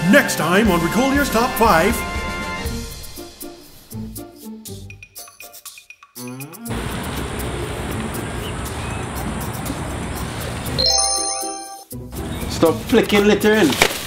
Next time on Ricolier's Top 5. Stop flicking litter in.